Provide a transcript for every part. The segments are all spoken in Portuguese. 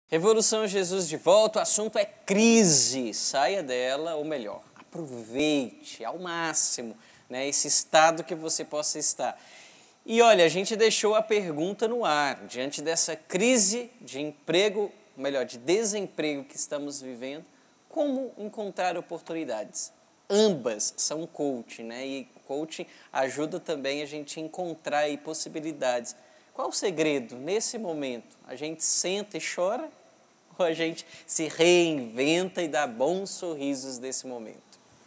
Revolução Jesus de volta, o assunto é crise. Saia dela, ou melhor, aproveite ao máximo, né, esse estado que você possa estar. E olha, a gente deixou a pergunta no ar, diante dessa crise de emprego, melhor, de desemprego que estamos vivendo, como encontrar oportunidades? Ambas são coaching, né? E coaching ajuda também a gente a encontrar aí possibilidades. Qual o segredo nesse momento? A gente senta e chora ou a gente se reinventa e dá bons sorrisos nesse momento?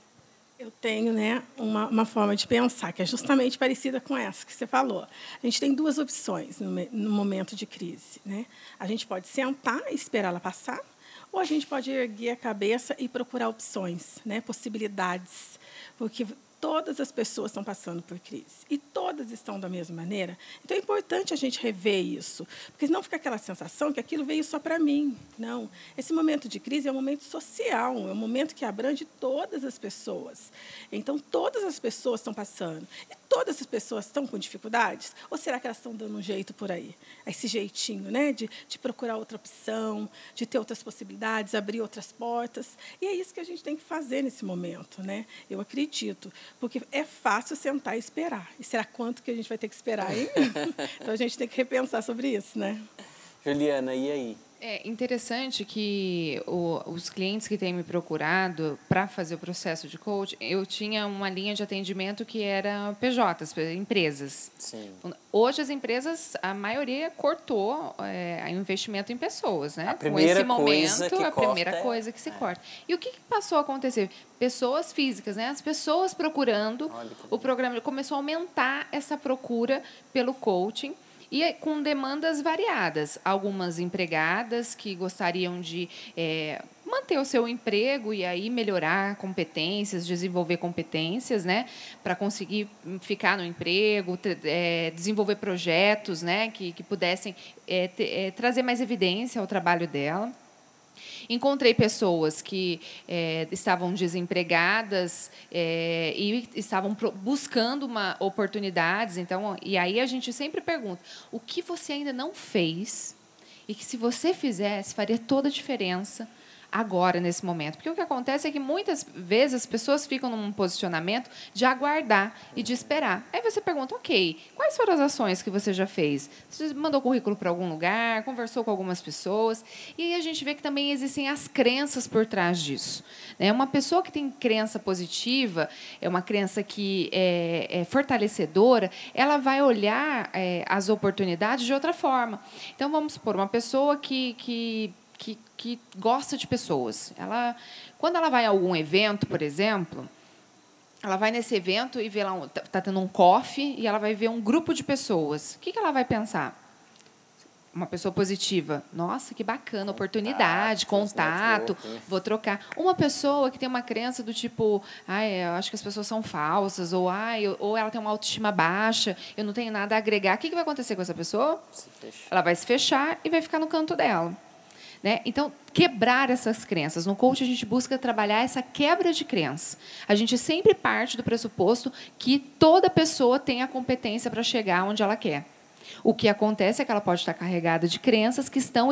Eu tenho, né, uma forma de pensar que é justamente parecida com essa que você falou. A gente tem duas opções no momento de crise, né? A gente pode sentar e esperar ela passar, ou a gente pode erguer a cabeça e procurar opções, né, possibilidades, porque todas as pessoas estão passando por crise e todas estão da mesma maneira. Então é importante a gente rever isso, porque senão fica aquela sensação que aquilo veio só para mim. Não, esse momento de crise é um momento social, é um momento que abrange todas as pessoas. Então todas as pessoas estão passando. E todas as pessoas estão com dificuldades? Ou será que elas estão dando um jeito por aí? Esse jeitinho, né, de procurar outra opção, de ter outras possibilidades, abrir outras portas. E é isso que a gente tem que fazer nesse momento, né? Eu acredito. Porque é fácil sentar e esperar. E será quanto que a gente vai ter que esperar, hein? Então, a gente tem que repensar sobre isso, né? Juliana, e aí? É interessante que os clientes que têm me procurado para fazer o processo de coach, eu tinha uma linha de atendimento que era PJs, empresas. Sim. Hoje, as empresas, a maioria cortou o investimento em pessoas, né? A primeira Com esse coisa momento, que a primeira corta coisa que se corta. E o que passou a acontecer? Pessoas físicas, né? As pessoas procurando o programa. Começou a aumentar essa procura pelo coaching. E com demandas variadas. Algumas empregadas que gostariam de manter o seu emprego e aí melhorar competências, desenvolver competências, né, para conseguir ficar no emprego, desenvolver projetos, né, que pudessem trazer mais evidência ao trabalho dela. Encontrei pessoas que estavam desempregadas e estavam buscando oportunidades. Então, e aí a gente sempre pergunta: o que você ainda não fez e que, se você fizesse, faria toda a diferença agora, nesse momento? Porque o que acontece é que, muitas vezes, as pessoas ficam num posicionamento de aguardar e de esperar. Aí você pergunta: ok, quais foram as ações que você já fez? Você mandou currículo para algum lugar, conversou com algumas pessoas? E aí a gente vê que também existem as crenças por trás disso. Uma pessoa que tem crença positiva, é uma crença que é fortalecedora, ela vai olhar as oportunidades de outra forma. Então, vamos supor, uma pessoa que gosta de pessoas. Quando ela vai a algum evento, por exemplo, ela vai nesse evento e vê lá, está tendo um coffee, e ela vai ver um grupo de pessoas. O que ela vai pensar? Uma pessoa positiva: nossa, que bacana, oportunidade, contato, vou trocar. Uma pessoa que tem uma crença do tipo: eu acho que as pessoas são falsas, ou ela tem uma autoestima baixa, eu não tenho nada a agregar. O que vai acontecer com essa pessoa? Ela vai se fechar e vai ficar no canto dela. Então, quebrar essas crenças. No coaching, a gente busca trabalhar essa quebra de crença. A gente sempre parte do pressuposto que toda pessoa tem a competência para chegar onde ela quer. O que acontece é que ela pode estar carregada de crenças que estão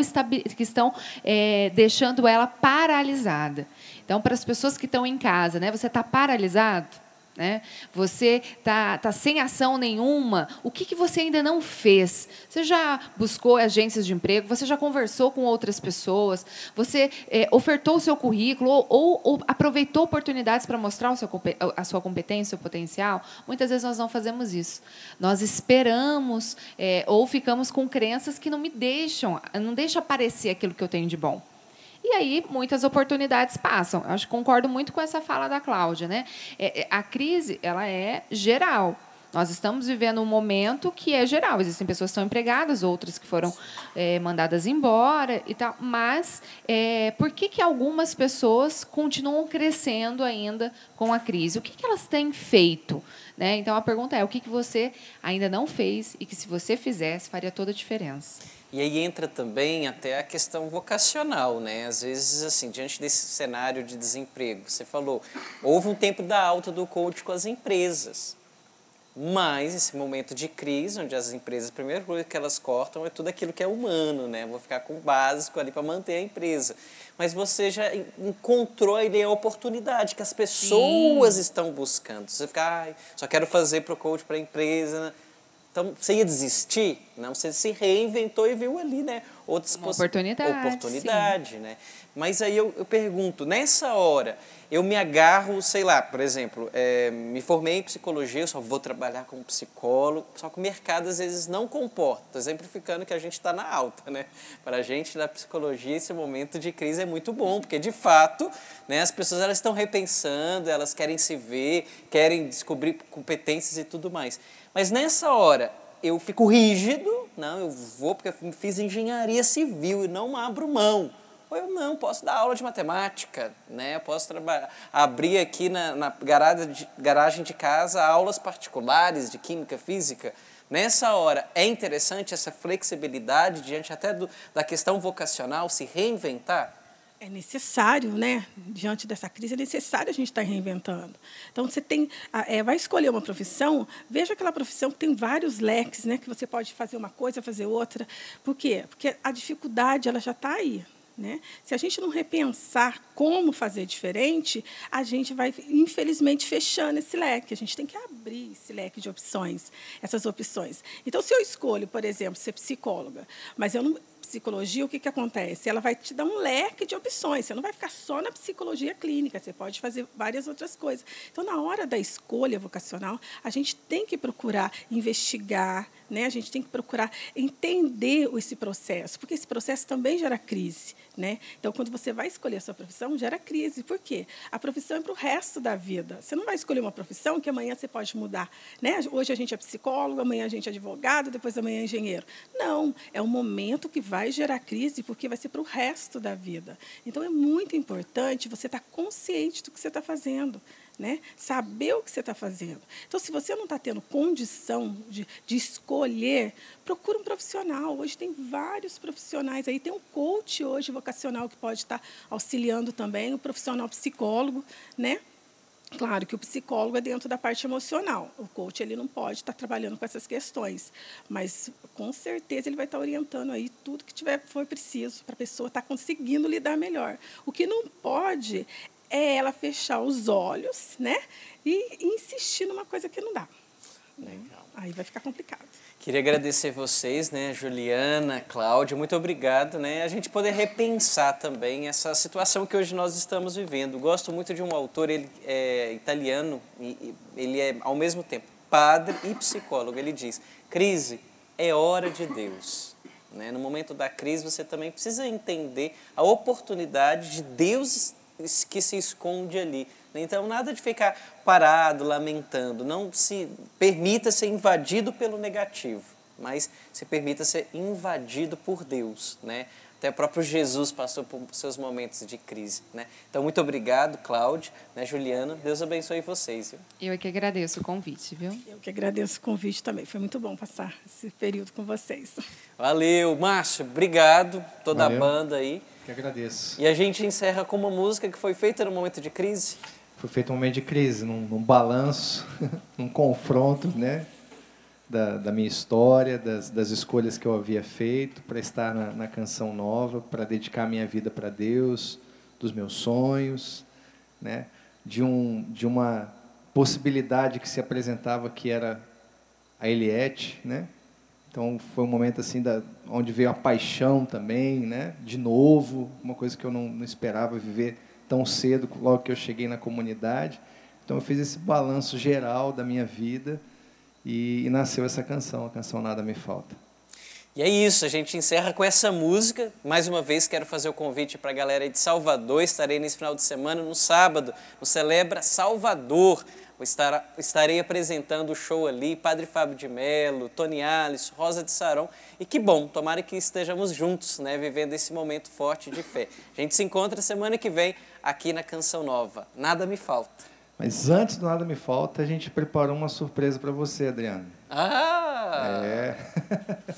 deixando ela paralisada. Então, para as pessoas que estão em casa, você está paralisado? Você está sem ação nenhuma? O que você ainda não fez? Você já buscou agências de emprego? Você já conversou com outras pessoas? Você ofertou o seu currículo ou aproveitou oportunidades para mostrar a sua competência, o seu potencial? Muitas vezes nós não fazemos isso. Nós esperamos ou ficamos com crenças que não deixam aparecer aquilo que eu tenho de bom. E aí, muitas oportunidades passam. Eu concordo muito com essa fala da Cláudia. A crise, ela é geral. Nós estamos vivendo um momento que é geral. Existem pessoas que estão empregadas, outras que foram mandadas embora e tal. Mas por que algumas pessoas continuam crescendo ainda com a crise? O que elas têm feito? Então, a pergunta é: o que você ainda não fez e que, se você fizesse, faria toda a diferença? E aí entra também até a questão vocacional, né? Às vezes, assim, diante desse cenário de desemprego, você falou, houve um tempo da alta do coach com as empresas. Mas esse momento de crise, onde as empresas, a primeira coisa que elas cortam é tudo aquilo que é humano, né? Vou ficar com o básico ali para manter a empresa. Mas você já encontrou ali a oportunidade que as pessoas estão buscando. Você fica, ai, só quero fazer para o coach, para a empresa, né? Então, você ia desistir? Não, você se reinventou e viu ali, né? Outras oportunidade, né? Mas aí eu pergunto, nessa hora, eu me agarro, sei lá, por exemplo, me formei em psicologia, eu só vou trabalhar como psicólogo, só que o mercado às vezes não comporta, estou exemplificando que a gente está na alta, né? Para a gente da psicologia esse momento de crise é muito bom, porque de fato, né, as pessoas elas estão repensando, elas querem se ver, querem descobrir competências e tudo mais. Mas nessa hora, eu fico rígido, não, eu vou porque eu fiz engenharia civil e não abro mão. Ou eu não, posso dar aula de matemática, né? Posso trabalhar, abrir aqui na garagem de casa aulas particulares de química, física. Nessa hora, é interessante essa flexibilidade diante até da questão vocacional, se reinventar? É necessário, né? Diante dessa crise, é necessário a gente estar reinventando. Então, você vai escolher uma profissão, veja aquela profissão que tem vários leques, né? Que você pode fazer uma coisa, fazer outra. Por quê? Porque a dificuldade ela já está aí. Né? Se a gente não repensar como fazer diferente, a gente vai, infelizmente, fechando esse leque. A gente tem que abrir esse leque de opções, essas opções. Então, se eu escolho, por exemplo, ser psicóloga, mas eu não... Psicologia, o que acontece? Ela vai te dar um leque de opções. Você não vai ficar só na psicologia clínica, você pode fazer várias outras coisas. Então, na hora da escolha vocacional, a gente tem que procurar investigar, né? A gente tem que procurar entender esse processo, porque esse processo também gera crise. Né? Então, quando você vai escolher a sua profissão, gera crise. Por quê? A profissão é para o resto da vida. Você não vai escolher uma profissão que amanhã você pode mudar. Né? Hoje a gente é psicólogo, amanhã a gente é advogado, depois amanhã é engenheiro. Não, é um momento que vai gerar crise, porque vai ser para o resto da vida. Então, é muito importante você estar consciente do que você está fazendo. Né? Saber o que você está fazendo. Então, se você não está tendo condição de escolher, procura um profissional. Hoje tem vários profissionais. Aí tem um coach hoje vocacional que pode estar auxiliando também, o profissional psicólogo. Né? Claro que o psicólogo é dentro da parte emocional. O coach ele não pode estar trabalhando com essas questões. Mas, com certeza, ele vai estar orientando aí tudo que for preciso para a pessoa estar conseguindo lidar melhor. O que não pode é ela fechar os olhos, né, e insistir numa coisa que não dá. Legal. Aí vai ficar complicado. Queria agradecer vocês, né, Juliana, Cláudia, muito obrigado, né, a gente poder repensar também essa situação que hoje nós estamos vivendo. Gosto muito de um autor, ele é italiano, e ele é, ao mesmo tempo, padre e psicólogo. Ele diz, crise é hora de Deus. Né? No momento da crise, você também precisa entender a oportunidade de Deus que se esconde ali. Então, nada de ficar parado, lamentando. Não se permita ser invadido pelo negativo, mas se permita ser invadido por Deus. Né? Até o próprio Jesus passou por seus momentos de crise. Né? Então, muito obrigado, Cláudia, né, Juliana. Deus abençoe vocês. Viu? Eu é que agradeço o convite, viu? Eu que agradeço o convite também. Foi muito bom passar esse período com vocês. Valeu, Márcio. Obrigado. Toda a banda aí. Que agradeço. E a gente encerra com uma música que foi feita no momento de crise. Foi feito um momento de crise, num balanço, num confronto, né, da minha história, das escolhas que eu havia feito para estar na Canção Nova, para dedicar a minha vida para Deus, dos meus sonhos, né, de uma possibilidade que se apresentava que era a Eliette, né. Então foi um momento assim onde veio a paixão também, né, de novo, uma coisa que eu não esperava viver tão cedo, logo que eu cheguei na comunidade. Então eu fiz esse balanço geral da minha vida e nasceu essa canção, a canção Nada Me Falta. E é isso, a gente encerra com essa música. Mais uma vez quero fazer o convite para a galera aí de Salvador. Estarei nesse final de semana, no sábado, no Celebra Salvador. Estarei apresentando o show ali, Padre Fábio de Mello, Tony Alisson, Rosa de Saron. E que bom, tomara que estejamos juntos, né, vivendo esse momento forte de fé. A gente se encontra semana que vem aqui na Canção Nova. Nada Me Falta. Mas antes do Nada Me Falta, a gente preparou uma surpresa para você, Adriano. Ah!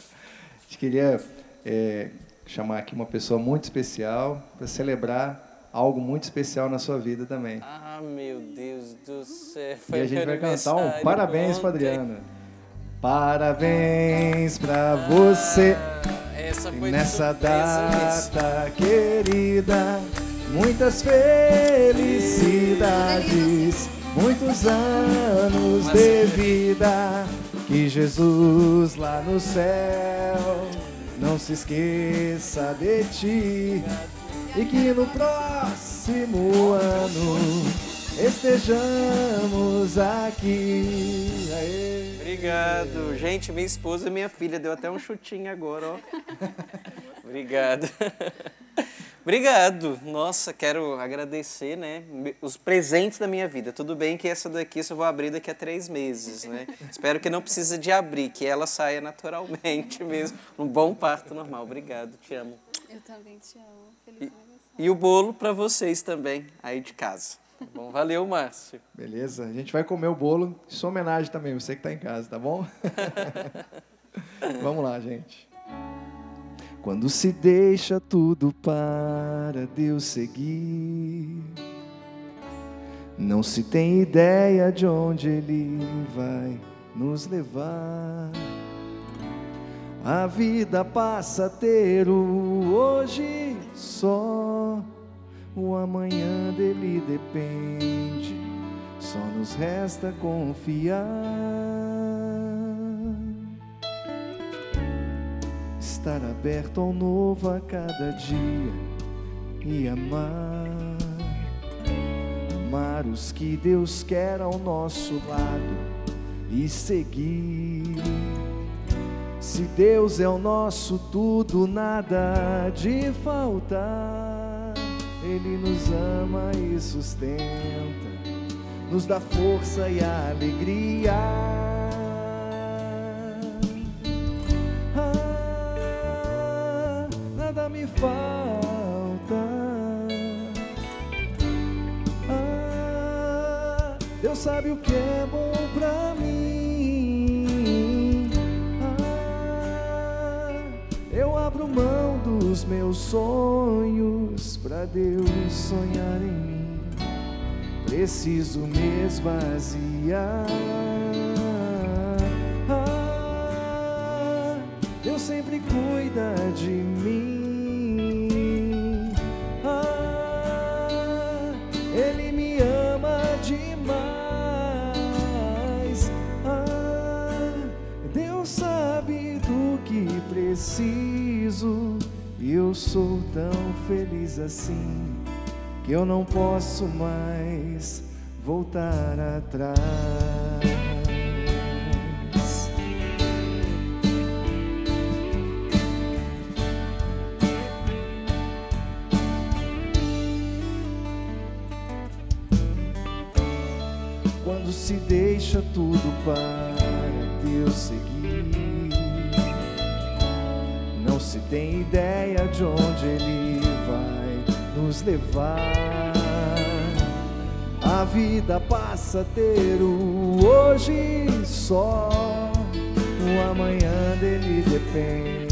A gente queria chamar aqui uma pessoa muito especial para celebrar algo muito especial na sua vida também. Ah, meu Deus do céu. E a gente vai cantar um parabéns para Adriana. Parabéns para você Essa foi nessa de surpresa data querida. Muitas felicidades, muitos anos de vida. Que Jesus lá no céu não se esqueça de ti. E que no próximo ano estejamos aqui. Aê. Obrigado. Gente, minha esposa e minha filha deu até um chutinho agora, ó. Obrigado. Obrigado. Nossa, quero agradecer, né, os presentes da minha vida. Tudo bem que essa daqui eu só vou abrir daqui a 3 meses, né? Espero que não precise de abrir, que ela saia naturalmente mesmo. Um bom parto normal. Obrigado, te amo. Eu também te amo. Feliz aniversário. E o bolo para vocês também, aí de casa. Tá bom? Valeu, Márcio. Beleza? A gente vai comer o bolo. Em sua homenagem também, você que está em casa, tá bom? Vamos lá, gente. Quando se deixa tudo para Deus seguir, não se tem ideia de onde Ele vai nos levar. A vida passa a ter o hoje só, o amanhã dele depende, só nos resta confiar. Estar aberto ao novo a cada dia e amar os que Deus quer ao nosso lado e seguir. Se Deus é o nosso tudo, nada de faltar. Ele nos ama e sustenta, nos dá força e alegria. Nada me falta. Deus sabe o que é bom pra mim. Eu abro mão dos meus sonhos pra Deus sonhar em mim. Preciso me esvaziar. Deus sempre cuida de mim. Ele me ama demais. Deus sabe do que preciso. E eu sou tão feliz assim que eu não posso mais voltar atrás. Quando se deixa tudo para Deus seguir, não se tem ideia de onde Ele vai nos levar. A vida passa a ter o hoje só, o amanhã dele depende,